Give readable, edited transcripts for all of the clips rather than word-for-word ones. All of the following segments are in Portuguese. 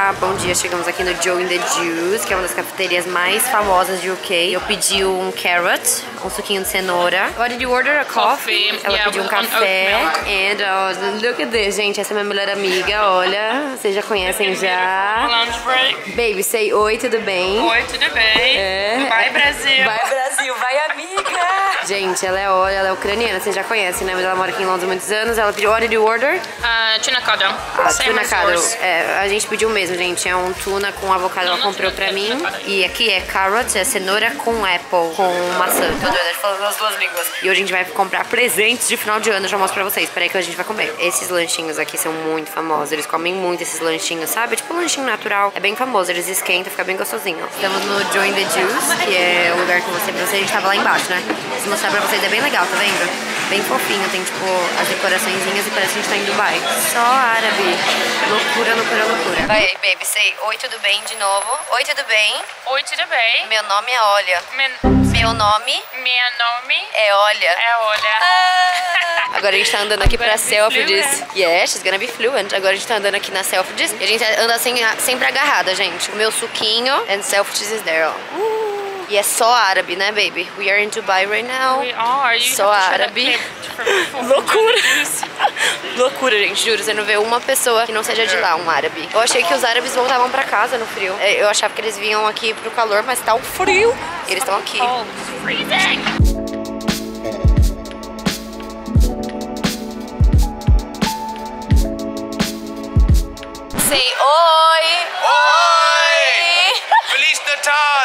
Olá, bom dia. Chegamos aqui no Joe and the Juice, que é uma das cafeterias mais famosas de UK. Eu pedi um carrot, um suquinho de cenoura. What did you order? A coffee? Ela pediu um café. And look at this, gente. Essa é minha melhor amiga, olha. Vocês já conhecem já. Lunch break. Baby, say oi, tudo bem? Oi, tudo bem? Vai, Brasil. Vai, Brasil. Vai, amiga. Gente, ela é ucraniana. Vocês já conhecem, né? Mas ela mora aqui em Londres há muitos anos. Ela pediu, what did you order? Tuna codon. Tuna codon. A gente pediu mesmo, gente. É um tuna com avocado, ela comprou pra mim. E aqui é carrot, é cenoura com apple, com maçã. Tô doida de falar as duas línguas. E hoje a gente vai comprar presentes de final de ano. Eu já mostro pra vocês. Peraí que a gente vai comer. Esses lanchinhos aqui são muito famosos. Eles comem muito esses lanchinhos, sabe? Tipo um lanchinho natural. É bem famoso. Eles esquentam, fica bem gostosinho. Estamos no Joe and the Juice, que é o lugar que eu mostrei pra vocês. A gente tava lá embaixo, né? Se mostrar pra vocês é bem legal, tá vendo? Bem fofinho, tem tipo as decoraçõezinhas e parece que a gente tá em Dubai. Só árabe. Loucura, loucura, loucura. Vai aí, baby, say oi, tudo bem de novo. Oi, tudo bem? Oi, tudo bem? Meu nome é Olha. Meu nome é Olha. Agora a gente tá andando aqui pra Selfridges. Yeah, she's gonna be fluent. Agora a gente tá andando aqui na Selfridges. E a gente anda sempre agarrada, gente. O meu suquinho and Selfridges is there, ó. E é só árabe, né, baby? We are in Dubai right now. We are. Só árabe. Loucura. Loucura, gente, juro. Você não vê uma pessoa que não seja de lá, um árabe. Eu achei que os árabes voltavam pra casa no frio. Eu achava que eles vinham aqui pro calor, mas tá um frio. E eles estão aqui. Say oi! Oi! Feliz Natal!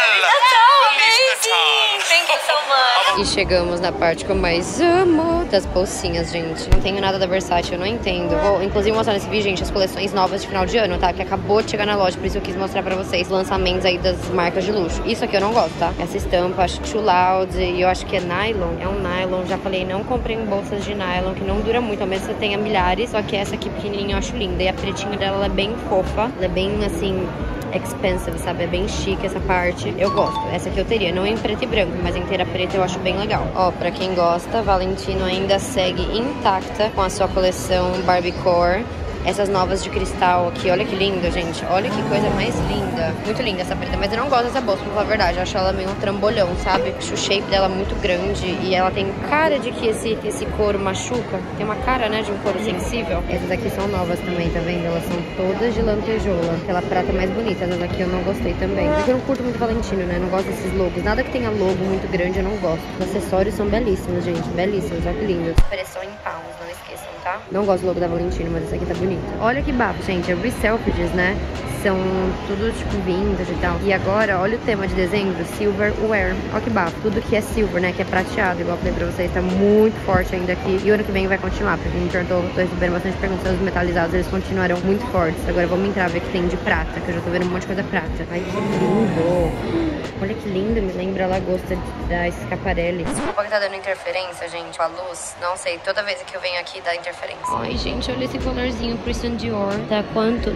Thank you so much. E chegamos na parte que eu mais amo das bolsinhas, gente. Não tenho nada da Versace, eu não entendo. Vou inclusive mostrar nesse vídeo, gente, as coleções novas de final de ano, tá? Que acabou de chegar na loja, por isso eu quis mostrar pra vocês lançamentos aí das marcas de luxo. Isso aqui eu não gosto, tá? Essa estampa, acho Too Loud, e eu acho que é nylon. É um nylon, já falei, não comprei em bolsas de nylon, que não dura muito, ao menos você tenha milhares. Só que essa aqui pequenininha eu acho linda. E a pretinha dela, ela é bem fofa. Ela é bem, assim, expensive, sabe? É bem chique essa parte. Eu gosto. Essa aqui eu teria, não em preto e branco, mas inteira preta eu acho bem legal. Ó, pra quem gosta, Valentino ainda segue intacta com a sua coleção Barbiecore. Essas novas de cristal aqui, olha que linda, gente. Olha que coisa mais linda. Muito linda essa preta, mas eu não gosto dessa bolsa, pra falar a verdade. Eu acho ela meio um trambolhão, sabe? Acho o shape dela muito grande e ela tem cara de que esse couro machuca. Tem uma cara, né, de um couro sensível. Essas aqui são novas também, tá vendo? Elas são todas de lantejoula. Aquela prata mais bonita, essas aqui eu não gostei também. Porque eu não curto muito Valentino, né? Eu não gosto desses logos. Nada que tenha logo muito grande eu não gosto. Os acessórios são belíssimos, gente. Belíssimos, olha que lindos. Pressão em pounds, não esqueçam, tá? Não gosto do logo da Valentino, mas esse aqui tá bonito. Olha que bafo, gente. É Selfridges, né? São tudo tipo vintage e tal. E agora, olha o tema de dezembro, Silverware. Olha que bafo. Tudo que é silver, né? Que é prateado, igual eu falei pra vocês. Tá muito forte ainda aqui. E o ano que vem vai continuar. Porque a gente perguntou, tô recebendo bastante perguntas. Os metalizados, eles continuarão muito fortes. Agora vamos entrar, ver que tem de prata. Que eu já tô vendo um monte de coisa prata. Ai, que lindo. Olha que lindo. Me lembra a lagosta da Schiaparelli. Desculpa que tá dando interferência, gente. A luz, não sei. Toda vez que eu venho aqui dá interferência. Ai, gente, olha esse colorzinho Christian Dior. Tá quanto?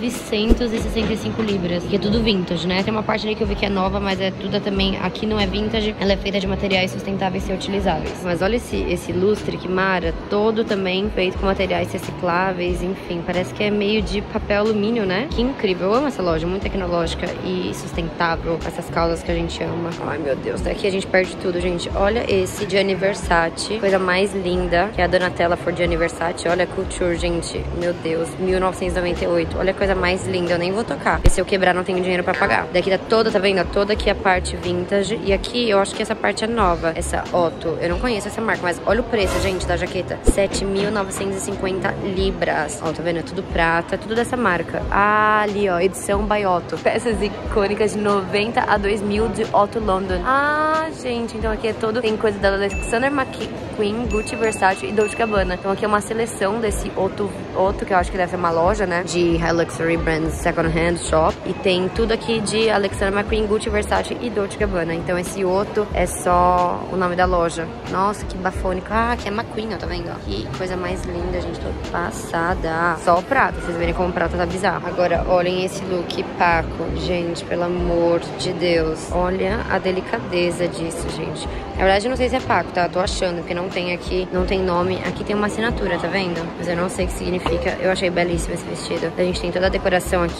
965 libras. Que é tudo vintage, né? Tem uma parte ali que eu vi que é nova, mas é tudo também... Aqui não é vintage. Ela é feita de materiais sustentáveis e reutilizáveis. Mas olha esse lustre que mara. Todo também feito com materiais recicláveis. Enfim, parece que é meio de papel alumínio, né? Que incrível. Eu amo essa loja. Muito tecnológica e sustentável. Essas causas que a gente ama. Ai, meu Deus. Daqui a gente perde tudo, gente. Olha esse de Versace. Coisa mais linda. Que é a Donatella for de Versace. Olha a couture, gente. Meu Deus. 1998. Olha a coisa mais linda. Eu nem vou tocar. E se eu quebrar, não tenho dinheiro pra pagar. Daqui tá toda, tá vendo? Toda aqui a parte vintage. E aqui eu acho que essa parte é nova. Essa Otto. Eu não conheço essa marca, mas olha o preço, gente, da jaqueta. 7.950 libras. Ó, tá vendo? É tudo prata. Tudo dessa marca. Ah, ali, ó. Edição by Otto. Peças icônicas de 90 a 2000 de Otto London. Ah, gente. Então aqui é todo... Tem coisa da Alexander McQueen, Gucci, Versace e Dolce & Gabbana. Então aqui é uma seleção desse Otto, que eu acho que deve ser uma loja, né? De High Luxury Brands Second Hand Shop. E tem tudo aqui de Alexander McQueen, Gucci, Versace e Dolce & Gabbana. Então esse Otto é só o nome da loja. Nossa, que bafônico. Ah, aqui é McQueen, ó, tá vendo? Que coisa mais linda, gente. Tô passada. Só o prata, vocês verem como o prata tá bizarro. Agora, olhem esse look Paco. Gente, pelo amor de Deus. Olha a delicadeza disso, gente. Na verdade, eu não sei se é Paco, tá? Eu tô achando, porque não tem aqui, não tem nome. Aqui tem uma assinatura, tá vendo? Mas eu não sei o que significa. Eu achei belíssimo esse vestido. A gente tem toda a decoração aqui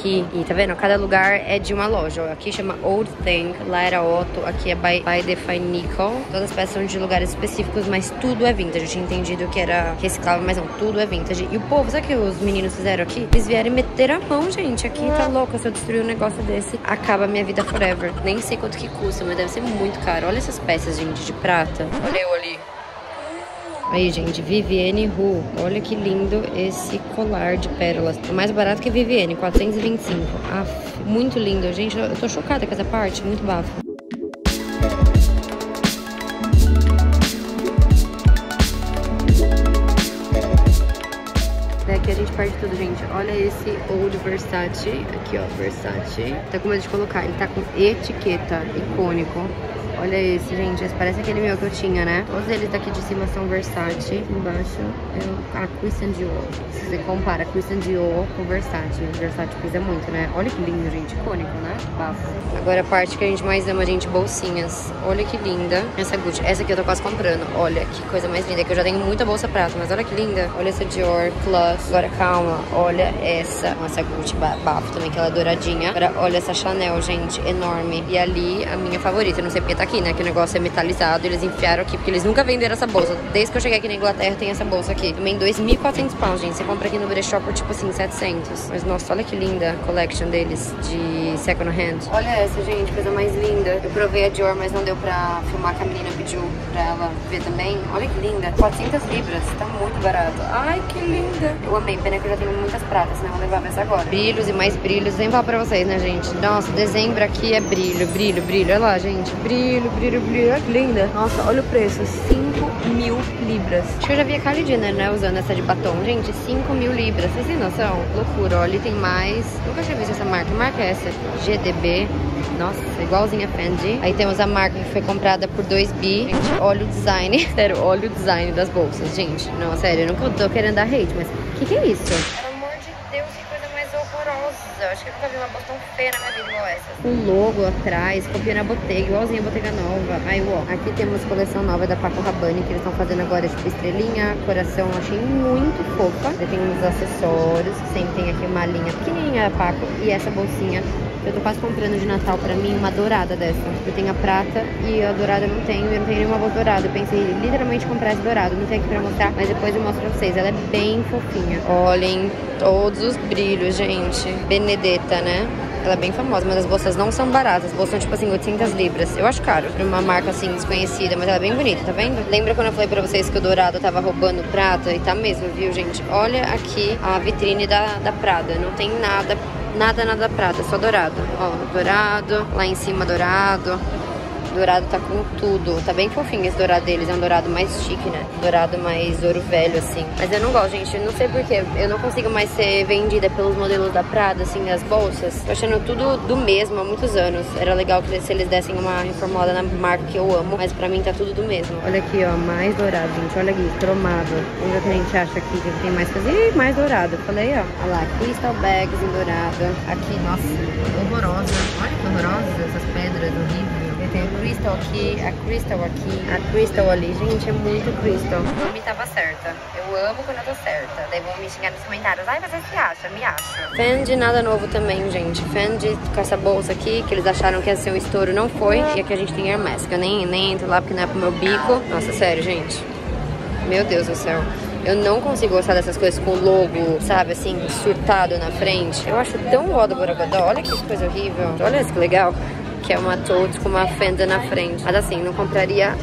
aqui. E tá vendo? Cada lugar é de uma loja. Ó, aqui chama Old Thing, lá era Otto, aqui é by the Nickel. Todas as peças são de lugares específicos, mas tudo é vintage. Eu tinha entendido que era reciclável, mas não, tudo é vintage. E o povo, sabe o que os meninos fizeram aqui? Eles vieram meter a mão, gente. Aqui tá louca. Se eu destruir um negócio desse, acaba a minha vida forever. Nem sei quanto que custa, mas deve ser muito caro. Olha essas peças, gente, de prata. Olha eu ali. Aí, gente, Vivienne Hu. Olha que lindo esse colar de pérolas. É mais barato que Vivienne, 425. Aff, muito lindo. Gente, eu tô chocada com essa parte, muito bafo. Daqui a gente perde tudo, gente. Olha esse Old Versace. Aqui, ó, Versace. Tá com medo de colocar. Ele tá com etiqueta, icônico. Olha esse, gente. Esse parece aquele meu que eu tinha, né? Todos eles daqui de cima são Versace. Embaixo é a Christian Dior. Se você compara Christian Dior com Versace, Versace pisa muito, né? Olha que lindo, gente. Icônico, né? Bafo. Agora a parte que a gente mais ama, gente, bolsinhas. Olha que linda. Essa Gucci. Essa aqui eu tô quase comprando. Olha que coisa mais linda. Que eu já tenho muita bolsa prata, mas olha que linda. Olha essa Dior Plus. Agora, calma. Olha essa. Essa Gucci bafo também, que ela é douradinha. Agora, olha essa Chanel, gente. Enorme. E ali, a minha favorita. Eu não sei porque tá aqui, né? Que o negócio é metalizado. Eles enfiaram aqui, porque eles nunca venderam essa bolsa. Desde que eu cheguei aqui na Inglaterra, tem essa bolsa aqui. Também 2.400 pounds, gente. Você compra aqui no brechó por, tipo assim, 700. Mas, nossa, olha que linda a collection deles de second hand. Olha essa, gente. Coisa mais linda. Eu provei a Dior, mas não deu pra filmar, que a menina pediu pra ela ver também. Olha que linda. 400 libras. Tá muito barato. Ai, que linda. Eu amei. Pena que eu já tenho muitas pratas, senão eu vou levar essa agora. Brilhos e mais brilhos. Sem falar pra vocês, né, gente? Nossa, dezembro aqui é brilho, brilho, brilho. Olha lá, gente. Brilho, brilho, brilho. Olha que linda. Nossa, olha o preço. 5.000 libras. Acho que eu já vi a Kylie Jenner, né, usando essa de batom. Gente, 5.000 libras. Vocês têm noção? Loucura. Olha, tem mais. Nunca tinha visto essa marca. Que marca é essa? GDB. Nossa, igualzinha a Fendi. Aí temos a marca que foi comprada por 2 bi. Gente, olha o design. Sério, olha o design das bolsas, gente. Não, sério, eu nunca tô querendo dar hate, mas o que é isso? Pelo amor de Deus, que coisa mais horrorosa. Acho que eu nunca vi uma bolsa tão feia na minha vida igual essa. O logo atrás, copiando a Bottega, igualzinha a Bottega nova. Aí, ó, aqui temos coleção nova da Paco Rabanne, que eles estão fazendo agora, tipo, estrelinha, coração. Achei muito fofa. Eu tenho uns acessórios, sempre tem aqui uma linha pequenininha da Paco e essa bolsinha. Eu tô quase comprando de Natal pra mim uma dourada dessa. Eu tenho a prata e a dourada eu não tenho. Eu não tenho nenhuma bolsa dourada. Eu pensei literalmente em comprar essa dourada. Não tenho aqui pra mostrar, mas depois eu mostro pra vocês. Ela é bem fofinha. Olhem todos os brilhos, gente. Benedetta, né? Ela é bem famosa, mas as bolsas não são baratas. As bolsas são tipo assim, 800 libras. Eu acho caro pra uma marca assim, desconhecida, mas ela é bem bonita, tá vendo? Lembra quando eu falei pra vocês que o dourado tava roubando prata? E tá mesmo, viu, gente? Olha aqui a vitrine da Prada. Não tem nada prata, só dourado. Ó, dourado, lá em cima dourado. Dourado tá com tudo. Tá bem fofinho esse dourado deles. É um dourado mais chique, né? Dourado mais ouro velho, assim. Mas eu não gosto, gente. Eu não sei porquê. Eu não consigo mais ser vendida pelos modelos da Prada, assim, as bolsas. Tô achando tudo do mesmo há muitos anos. Era legal que se eles dessem uma reformulada na marca que eu amo. Mas pra mim tá tudo do mesmo. Olha aqui, ó. Mais dourado, gente. Olha aqui, cromado. Onde que a gente acha aqui que tem mais coisa? Ih, mais dourado. Falei, ó. Olha lá. Crystal bags em dourado. Aqui, nossa. Horrorosa. Olha que horrorosa essas pedras horríveis. Tem a Crystal aqui, a Crystal aqui, a Crystal ali. Gente, é muito Crystal. Eu me tava certa. Eu amo quando eu tô certa. Daí vão me xingar nos comentários. Ai, você se acha? Me acha. Fendi, nada novo também, gente. Fendi com essa bolsa aqui, que eles acharam que ia ser um estouro, não foi. E aqui a gente tem Hermès, que eu nem entro lá porque não é pro meu bico. Nossa, sério, gente. Meu Deus do céu. Eu não consigo gostar dessas coisas com logo, sabe, assim, surtado na frente. Eu acho tão ó do Borogodó. Olha que coisa horrível. Olha isso que legal. Que é uma Toad com uma fenda na frente. Mas assim, não compraria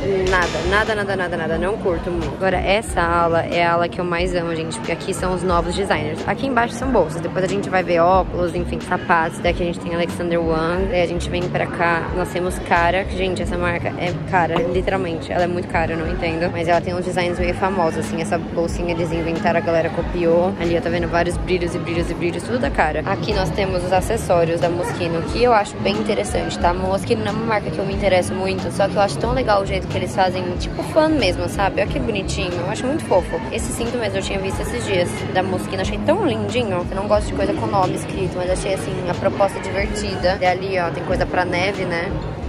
nada. Não curto muito. Agora, essa ala é a ala que eu mais amo, gente. Porque aqui são os novos designers. Aqui embaixo são bolsas. Depois a gente vai ver óculos, enfim, sapatos. Daqui a gente tem Alexander Wang. Daí a gente vem pra cá. Nós temos Cara. Gente, essa marca é cara, literalmente. Ela é muito cara, eu não entendo. Mas ela tem uns designs meio famosos, assim. Essa bolsinha eles inventaram, a galera copiou. Ali, ó, tá vendo? Vários brilhos e brilhos e brilhos. Tudo da Cara. Aqui nós temos os acessórios da Moschino, que eu acho bem interessante, tá? A Moschino não é uma marca que eu me interesso muito, só que eu acho tão legal o jeito que eles fazem, tipo fã mesmo, sabe? Olha que bonitinho, eu acho muito fofo. Esse cinto mesmo eu tinha visto esses dias da Moschino, achei tão lindinho. Eu não gosto de coisa com nome escrito, mas achei assim, a proposta divertida. E ali, ó, tem coisa pra neve, né?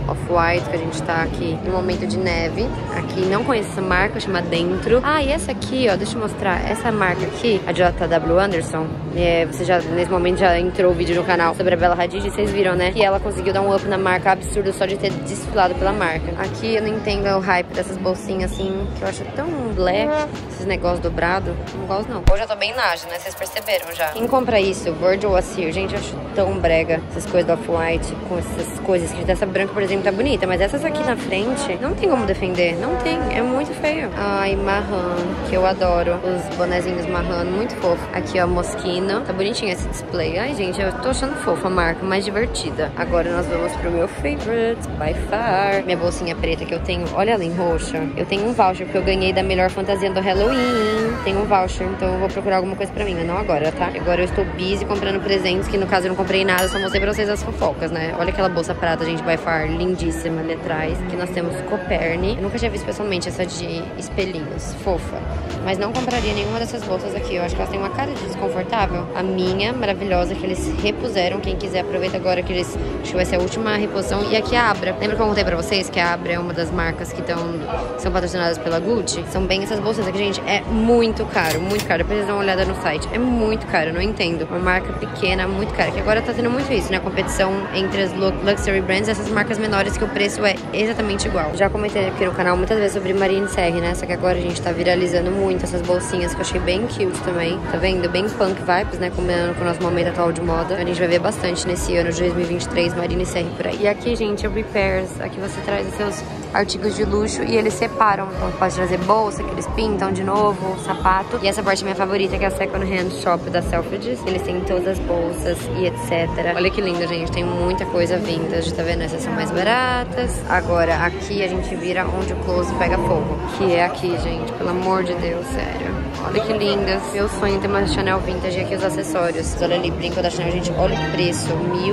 Off-White, que a gente tá aqui no momento de neve. Aqui, não conheço essa marca, chama Dentro. Ah, e essa aqui, ó, deixa eu mostrar. Essa marca aqui, a JW Anderson, você já, nesse momento, já entrou o vídeo no canal sobre a Bella Hadid, vocês viram, né? Que ela conseguiu dar um up na marca absurdo só de ter desfilado pela marca. Aqui eu não entendo o hype dessas bolsinhas assim, que eu acho tão black, esses negócios dobrados. Não gosto, não. Hoje eu tô bem naja, né? Vocês perceberam já. Quem compra isso? Virgil Asir. Gente, eu acho tão brega essas coisas do Off-White, com essas coisas que dessa branca, por exemplo, tá bonita, mas essas aqui na frente, não tem como defender. Não tem. É muito feio. Ai, marran, que eu adoro. Os bonezinhos marran, muito fofo. Aqui, ó, Moschino. Tá bonitinho esse display. Ai, gente, eu tô achando fofa a marca, mais divertida. Agora nós vamos pro meu favorite, by far. Minha bolsinha preta que eu tenho, olha ela em roxa. Eu tenho um voucher que eu ganhei da melhor fantasia do Halloween. Tenho um voucher, então eu vou procurar alguma coisa pra mim, mas não agora, tá? Agora eu estou busy comprando presentes, que no caso eu não comprei nada, só mostrei pra vocês as fofocas, né? Olha aquela bolsa prata, gente, by far, lindíssima ali atrás. Aqui nós temos Coperni. Eu nunca tinha visto pessoalmente essa de espelhinhos, fofa. Mas não compraria nenhuma dessas bolsas aqui. Eu acho que elas têm uma cara de desconfortável. A minha, maravilhosa, que eles repuseram. Quem quiser, aproveita agora que eles... Acho que vai ser a última reposição. E aqui a Abra. Lembra que eu contei pra vocês que a Abra é uma das marcas que são patrocinadas pela Gucci? São bem essas bolsas aqui, gente. É muito caro, muito caro. Depois vocês dão uma olhada no site. É muito caro, eu não entendo. Uma marca pequena, muito cara. Que agora tá tendo muito isso, né? A competição entre as luxury brands e essas marcas menores, que o preço é exatamente igual. Já comentei aqui no canal muitas vezes sobre Marine Serre, né? Só que agora a gente tá viralizando muito essas bolsinhas que eu achei bem cute também. Tá vendo? Bem punk vibes, né? Combinando com o nosso momento atual de moda. A gente vai ver bastante nesse ano de 2023, Marine Serre por aí. E aqui, gente, é o Repairs. Aqui você traz os seus artigos de luxo e eles separam. Então pode trazer bolsa, que eles pintam de novo, sapato. E essa parte é minha favorita, que é a Second Hand Shop da Selfridges. Eles têm todas as bolsas e etc. Olha que lindo, gente. Tem muita coisa vintage, tá vendo? Essas são mais baratas. Agora, aqui a gente vira onde o close pega fogo. Que é aqui, gente. Pelo amor de Deus, sério. Olha que lindas. Meu sonho é ter uma Chanel vintage. E aqui os acessórios. Olha ali, brinco da Chanel, gente. Olha o preço.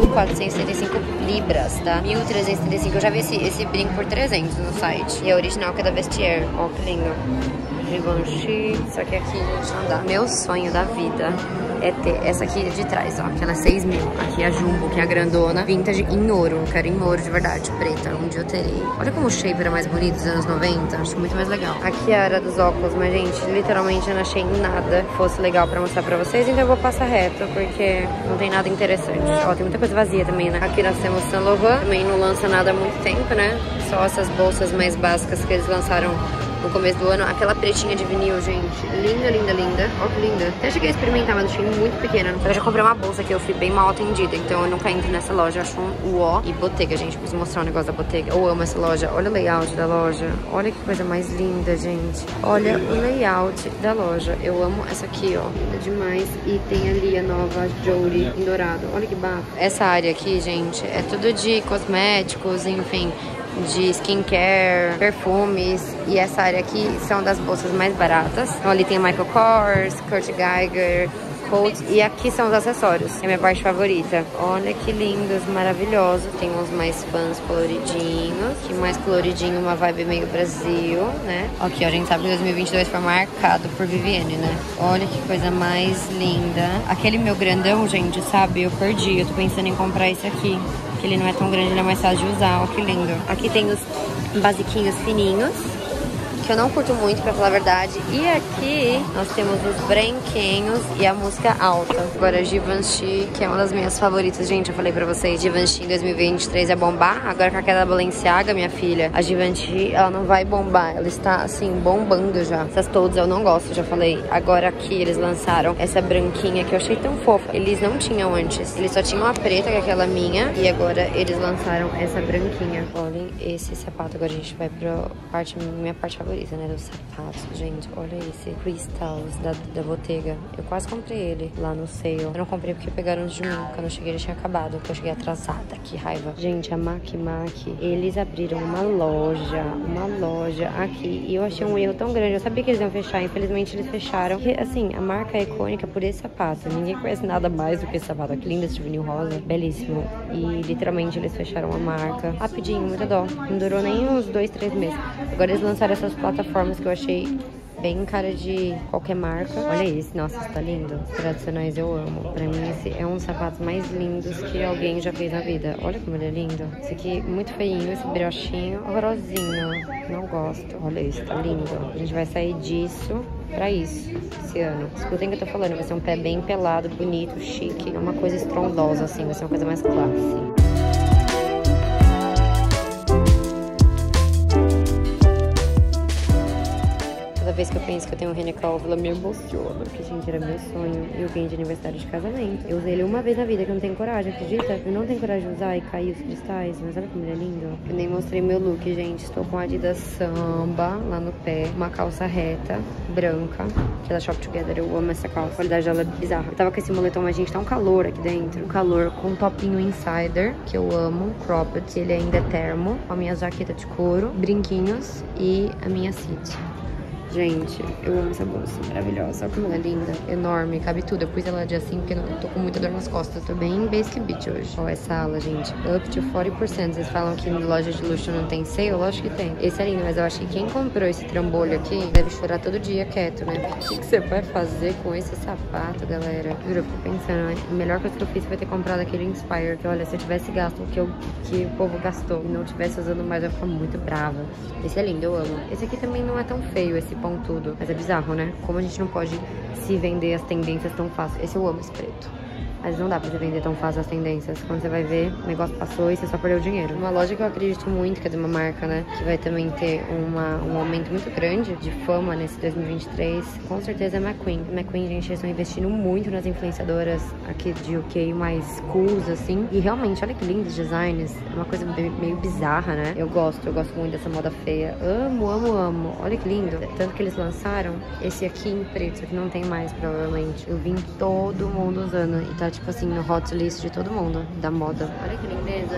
1.475 libras, tá? 1.375. Eu já vi esse brinco por 300 no site. E a original, que é da Vestiaire. Ó, que lindo. Givenchy. Só que aqui, gente, não dá. Meu sonho da vida é ter essa aqui de trás, ó. Aquela 6 mil. Aqui a Jumbo, que é a grandona. Vintage em ouro. Eu quero em ouro de verdade, preta. Um dia eu terei. Olha como o shape era mais bonito dos anos 90. Acho muito mais legal. Aqui é a era dos óculos, mas, gente, literalmente eu não achei nada que fosse legal pra mostrar pra vocês. Então eu vou passar reto, porque não tem nada interessante. Ó, tem muita coisa vazia também, né? Aqui nós temos Saint Laurent. Também não lança nada há muito tempo, né? Só essas bolsas mais básicas que eles lançaram no começo do ano. Aquela pretinha de vinil, gente. Linda, linda, linda. Ó, que linda. Até cheguei a experimentar, mas achei muito pequena. Eu já comprei uma bolsa que eu fui bem mal atendida, então eu nunca entro nessa loja. Eu acho um uó. E Bottega, gente. Preciso mostrar um negócio da Bottega. Eu amo essa loja. Olha o layout da loja. Olha que coisa mais linda, gente. Olha o layout da loja. Eu amo essa aqui, ó. Linda demais. E tem ali a nova Jolie em dourado. Olha que bafo. Essa área aqui, gente, é tudo de cosméticos, enfim, de skincare, perfumes. E essa área aqui são das bolsas mais baratas. Então ali tem a Michael Kors, Kurt Geiger, Coach. E aqui são os acessórios, é a minha parte favorita. Olha que lindos, maravilhosos. Tem uns mais fãs coloridinhos. Que mais coloridinho, uma vibe meio Brasil, né? Aqui, ó, a gente sabe que 2022 foi marcado por Vivienne, né? Olha que coisa mais linda. Aquele meu grandão, gente, sabe? Eu perdi, eu tô pensando em comprar esse aqui. Que ele não é tão grande, ele é mais fácil de usar. Ó, que lindo. Aqui tem os basiquinhos fininhos, que eu não curto muito, pra falar a verdade. E aqui nós temos os branquinhos e a música alta. Agora Givenchy, que é uma das minhas favoritas. Gente, eu falei pra vocês, Givenchy em 2023 é bombar. Agora com a queda da Balenciaga, minha filha, a Givenchy, ela não vai bombar. Ela está, assim, bombando já. Essas todas eu não gosto, já falei. Agora aqui eles lançaram essa branquinha que eu achei tão fofa. Eles não tinham antes. Eles só tinham a preta, que é aquela minha. E agora eles lançaram essa branquinha. Olhem esse sapato. Agora a gente vai pra minha parte favorita, né, dos sapatos. Gente, olha esse Crystals da Bottega. Eu quase comprei ele lá no sale. Eu não comprei porque pegaram de mim. Quando eu cheguei ele tinha acabado, porque eu cheguei atrasada. Que raiva. Gente, a Mac, eles abriram uma loja aqui. E eu achei um erro tão grande. Eu sabia que eles iam fechar, infelizmente eles fecharam. Porque, assim, a marca é icônica por esse sapato. Ninguém conhece nada mais do que esse sapato. Que lindo esse vinil rosa. Belíssimo. E literalmente eles fecharam a marca. Rapidinho, muita dó. Não durou nem uns 2, 3 meses. Agora eles lançaram essas plataformas que eu achei bem cara de qualquer marca. Olha esse, nossa, esse tá lindo. Os tradicionais eu amo. Pra mim esse é um dos sapatos mais lindos que alguém já fez na vida. Olha como ele é lindo. Esse aqui muito feinho, esse brochinho horrorosinho. Não gosto. Olha esse, tá lindo. A gente vai sair disso pra isso esse ano. Escutem o que eu tô falando. Vai ser um pé bem pelado, bonito, chique. É uma coisa estrondosa, assim. Vai ser uma coisa mais classe. Toda vez que eu penso que eu tenho um René Calvo, ela me emociona, porque, gente, era meu sonho. Eu ganhei de aniversário de casamento. Eu usei ele uma vez na vida, que eu não tenho coragem, acredita? Eu não tenho coragem de usar e cair os cristais, mas olha como ele é lindo. Eu nem mostrei meu look, gente. Estou com a Adidas Samba lá no pé, uma calça reta, branca, que é da Shop Together. Eu amo essa calça, a qualidade dela é bizarra. Eu tava com esse moletom, mas, gente, tá um calor aqui dentro. Um calor com um topinho insider, que eu amo, cropped, que ele ainda é termo, com a minha jaqueta de couro, brinquinhos e a minha City. Gente, eu amo essa bolsa, maravilhosa. Olha como ela é linda, enorme, cabe tudo. Eu pus ela de assim porque eu tô com muita dor nas costas. Tô bem basic bitch hoje. Olha essa ala, gente, up to 40%. Vocês falam que em loja de luxo não tem sale? Lógico que tem. Esse é lindo, mas eu acho que quem comprou esse trambolho aqui deve chorar todo dia quieto, né? O que você vai fazer com esse sapato, galera? Juro, eu fico pensando, né? A melhor coisa que eu fiz foi ter comprado aquele Inspire. Que olha, se eu tivesse gasto o que o povo gastou e não tivesse usando mais, eu ia ficar muito brava. Esse é lindo, eu amo. Esse aqui também não é tão feio, esse pontudo. Mas é bizarro, né? Como a gente não pode se vender as tendências tão fácil. Esse eu amo, esse preto. Mas não dá pra você vender tão fácil as tendências. Quando você vai ver, o negócio passou e você só perdeu dinheiro. Uma loja que eu acredito muito, que é de uma marca, né? Que vai também ter um aumento muito grande de fama nesse 2023. Com certeza é a McQueen. A McQueen, gente, eles estão investindo muito nas influenciadoras aqui de UK mais cools, assim. E realmente, olha que lindos designs. É uma coisa meio bizarra, né? Eu gosto muito dessa moda feia. Amo, amo, amo. Olha que lindo. Tanto que eles lançaram esse aqui em preto. Isso aqui não tem mais, provavelmente. Eu vi todo mundo usando. E tá tipo assim, no hot list de todo mundo da moda. Olha que lindeza.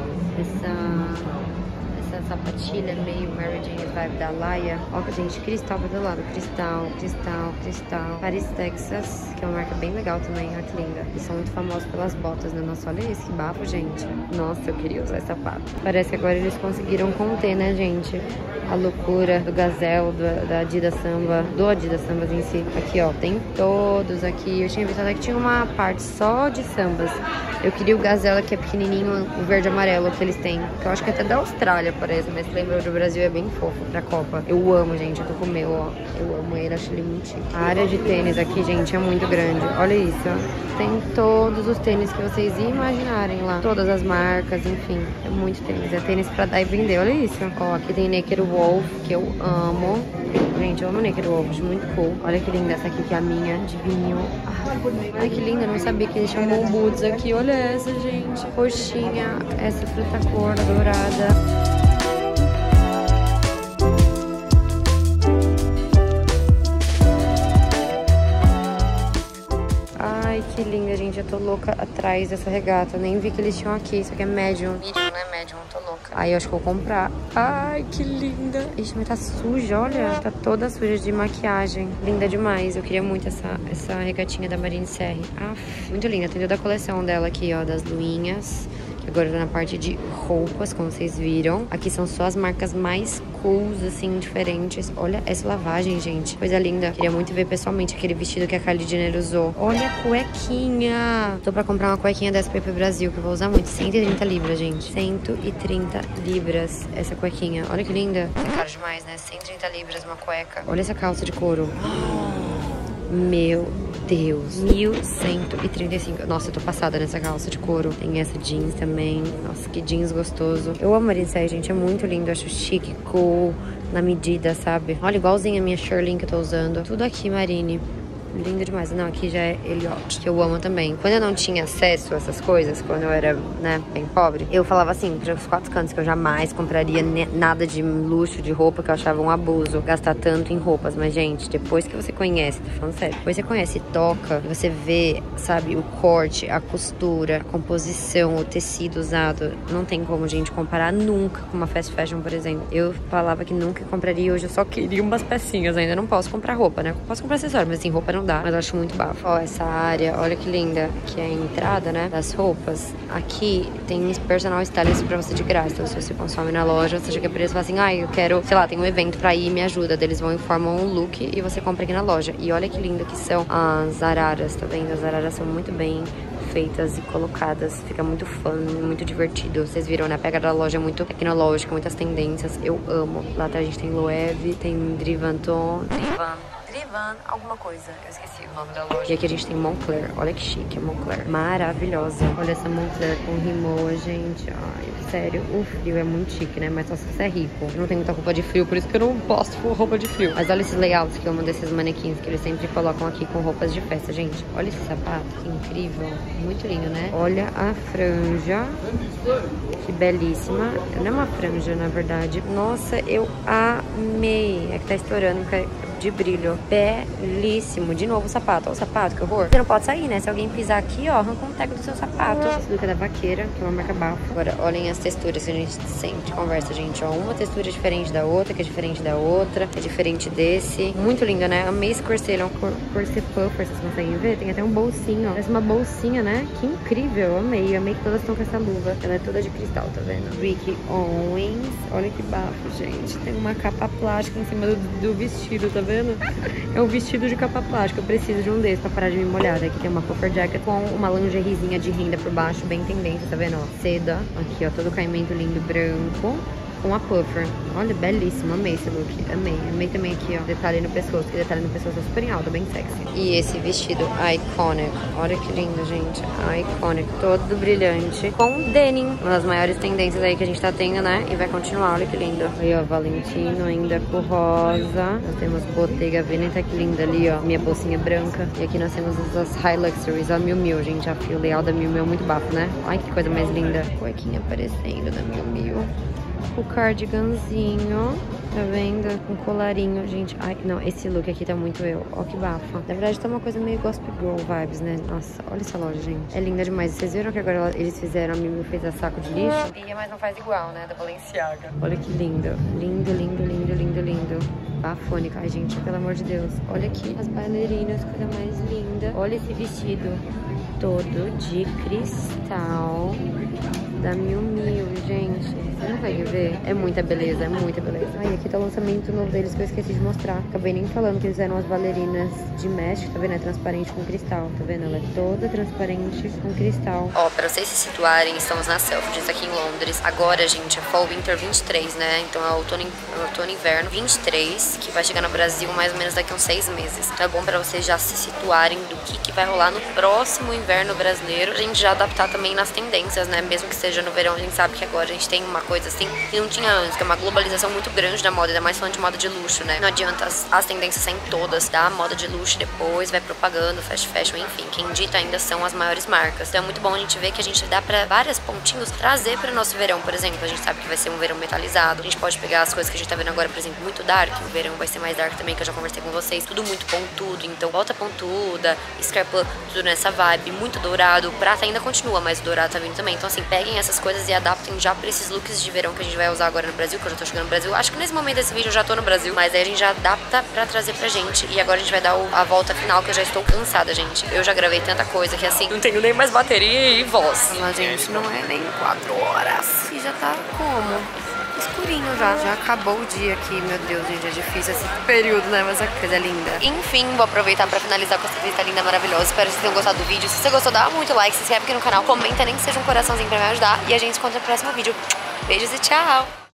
Essa sapatilha meio Mary Jane vibe da Laia. Ó, gente, cristal pra todo lado. Cristal. Paris, Texas, que é uma marca bem legal também. Olha que linda. Eles são muito famosos pelas botas, né? Nossa, olha esse bafo, gente. Nossa, eu queria usar esse sapato. Parece que agora eles conseguiram conter, né, gente? A loucura do Gazelle, da Adidas Samba, do Adidas Sambas em si. Aqui, ó, tem todos aqui. Eu tinha visto até que tinha uma parte só de sambas. Eu queria o Gazelle, que é pequenininho, o verde e amarelo que eles têm. Que eu acho que até da Austrália, parece, mas lembrou do Brasil, é bem fofo pra Copa. Eu amo, gente, eu tô com o meu, ó. Eu amo ele, acho ele muito chique. A área de tênis aqui, gente, é muito grande. Olha isso, ó. Tem todos os tênis que vocês imaginarem lá. Todas as marcas, enfim. É muito tênis. É tênis pra dar e vender, olha isso. Ó, aqui tem Naked Wolf, que eu amo. Gente, eu amo Naked Wolf, acho muito cool. Olha que linda essa aqui, que é a minha, de vinho. Ai, que linda, eu não sabia que eles chamam boots aqui. Olha essa, gente. Roxinha, essa fruta cor dourada. Ai, que linda, gente. Eu tô louca atrás dessa regata. Eu nem vi que eles tinham aqui. Isso aqui é medium. Medium, né? Medium. Tô louca. Aí eu acho que vou comprar. Ai, que linda. Ixi, mas tá suja, olha. Tá toda suja de maquiagem. Linda demais. Eu queria muito essa regatinha da Marine Serre. Muito linda. Tem toda a coleção dela aqui, ó. Das luinhas. Agora eu tô na parte de roupas, como vocês viram. Aqui são só as marcas mais cools, assim, diferentes. Olha essa lavagem, gente. Coisa linda. Queria muito ver pessoalmente aquele vestido que a Kylie Jenner usou. Olha a cuequinha. Tô pra comprar uma cuequinha dessa pra ir pro Brasil, que eu vou usar muito. 130 libras, gente. 130 libras essa cuequinha. Olha que linda. É caro demais, né? 130 libras uma cueca. Olha essa calça de couro. Meu Deus, 1.135. Nossa, eu tô passada nessa calça de couro. Tem essa jeans também. Nossa, que jeans gostoso. Eu amo Marine Serre, gente, é muito lindo. Eu acho chique, cool, na medida, sabe? Olha, igualzinha a minha Shirley que eu tô usando. Tudo aqui, Marine. Lindo demais. Não, aqui já é Elliot, que eu amo também. Quando eu não tinha acesso a essas coisas, quando eu era, né, bem pobre, eu falava assim, para os 4 cantos, que eu jamais compraria nada de luxo, de roupa, que eu achava um abuso gastar tanto em roupas. Mas, gente, depois que você conhece, tô falando sério, depois que você conhece e toca, você vê, sabe, o corte, a costura, a composição, o tecido usado, não tem como, gente, comparar nunca com uma fast fashion, por exemplo. Eu falava que nunca compraria, hoje eu só queria umas pecinhas, ainda não posso comprar roupa, né? Posso comprar acessório, mas assim, roupa não não dá, mas eu acho muito bafo. Ó, essa área, olha que linda, que é a entrada, né, das roupas. Aqui tem personal stylist pra você de graça. Então, se você consome na loja, você chega pra eles e fala assim, eu quero, sei lá, tem um evento pra ir, me ajuda. Eles vão e formam um look e você compra aqui na loja. E olha que lindo que são as araras, tá vendo? As araras são muito bem feitas e colocadas, fica muito fun, muito divertido. Vocês viram, né? A pegada da loja é muito tecnológica, muitas tendências. Eu amo. Lá atrás a gente tem Loewe, tem Drivanton, Drivan, alguma coisa. Eu esqueci o nome da loja. E aqui a gente tem Moncler. Olha que chique a Moncler. Maravilhosa. Olha essa Moncler com Rimowa, gente. Ai, sério, o frio é muito chique, né? Mas só se você é rico. Eu não tenho muita roupa de frio, por isso que eu não posto roupa de frio. Mas olha esses layouts que eu amo desses manequins que eles sempre colocam aqui com roupas de festa, gente. Olha esse sapato, que incrível. Muito lindo, né? Olha a franja. Que belíssima. Não é uma franja, na verdade. Nossa, eu amei. É que tá estourando, porque de brilho. Belíssimo. De novo o sapato. Olha o sapato, que horror. Você não pode sair, né? Se alguém pisar aqui, ó, arranca um teco do seu sapato. Esse look é da Vaqueira, que é uma marca bafo. Agora, olhem as texturas que a gente sempre conversa, gente. Ó, uma textura é diferente da outra, que é diferente da outra, que é diferente desse. Muito linda, né? Amei esse corset. Ele é um corset puffer, vocês conseguem ver? Tem até um bolsinho, ó. Parece uma bolsinha, né? Que incrível. Amei. Amei que todas estão com essa luva. Ela é toda de cristal, tá vendo? Rick Owens. Olha que bafo, gente. Tem uma capa plástica em cima do vestido, tá vendo? É um vestido de capa plástica. Eu preciso de um desses pra parar de me molhar. Aqui tem uma puffer jacket com uma lingeriezinha de renda por baixo, bem tendência, tá vendo? Ó, seda. Aqui, ó, todo o caimento lindo branco com a puffer. Olha, belíssimo. Amei esse look. Amei. Amei também aqui, ó, detalhe no pescoço. Que detalhe no pescoço é super em alta, bem sexy. E esse vestido iconic. Olha que lindo, gente. Iconic. Todo brilhante. Com denim. Uma das maiores tendências aí que a gente tá tendo, né? E vai continuar. Olha que lindo. Aí, ó, Valentino ainda com rosa. Nós temos Bottega Veneta, que linda ali, ó. Minha bolsinha branca. E aqui nós temos as High Luxuries. A Miu Miu, gente. A fio leal da Miu Miu é muito bafo, né? Ai, que coisa mais linda. Cuequinha aparecendo da Miu Miu. O cardiganzinho, tá vendo? Com colarinho, gente. Ai, não, esse look aqui tá muito eu. Ó que bafa. Na verdade tá uma coisa meio gospel girl vibes, né? Nossa, olha essa loja, gente. É linda demais. Vocês viram que agora eles fizeram, a Mimi fez a saco de lixo? Ia, mas não faz igual, né? Da Balenciaga. Olha que lindo. Lindo, lindo, lindo, lindo, lindo. Bafônica. Ai, gente, pelo amor de Deus. Olha aqui as bailarinas, coisa mais linda. Olha esse vestido todo de cristal da Miu Miu, gente. Vocês não conseguem ver? É muita beleza, é muita beleza. Ai, aqui tá o lançamento novo deles que eu esqueci de mostrar. Acabei nem falando que eles eram as bailarinas de mesh, tá vendo? É transparente com cristal, tá vendo? Ela é toda transparente com cristal. Ó, pra vocês se situarem, estamos na Selfridges aqui em Londres. Agora, gente, é Fall Winter 23, né? Então é outono e inverno 23, que vai chegar no Brasil mais ou menos daqui a uns 6 meses. Então é bom pra vocês já se situarem do que vai rolar no próximo inverno brasileiro. A gente já adaptar também nas tendências, né? Mesmo que seja no verão, a gente sabe que agora a gente tem uma coisa assim que não tinha antes, que é uma globalização muito grande da moda, ainda mais falando de moda de luxo, né? Não adianta as tendências saírem todas da moda de luxo, depois vai propaganda, fast fashion, enfim, quem dita ainda são as maiores marcas. Então é muito bom a gente ver que a gente dá pra vários pontinhos trazer para o nosso verão, por exemplo. A gente sabe que vai ser um verão metalizado, a gente pode pegar as coisas que a gente tá vendo agora, por exemplo, muito dark, o verão vai ser mais dark também, que eu já conversei com vocês, tudo muito pontudo, então volta pontuda, scarpa, tudo nessa vibe, muito dourado, o prata ainda continua, mas o dourado tá vindo também. Então assim, peguem essas coisas e adaptem já pra esses looks de verão que a gente vai usar agora no Brasil, que eu já tô chegando no Brasil. Acho que nesse momento desse vídeo eu já tô no Brasil, mas aí a gente já adapta pra trazer pra gente. E agora a gente vai dar a volta final, que eu já estou cansada, gente. Eu já gravei tanta coisa que assim, não tenho nem mais bateria e voz. Mas, gente, não é nem 4 horas. E já tá como? Escurinho já. Já acabou o dia aqui, meu Deus, gente, é difícil esse período, né? Mas a coisa é linda. Enfim, vou aproveitar pra finalizar com essa vista linda, maravilhosa. Espero que vocês tenham gostado do vídeo. Se você gostou, dá muito like, se inscreve aqui no canal, comenta, nem que seja um coraçãozinho pra me ajudar. E a gente se encontra no próximo vídeo. Beijos e tchau!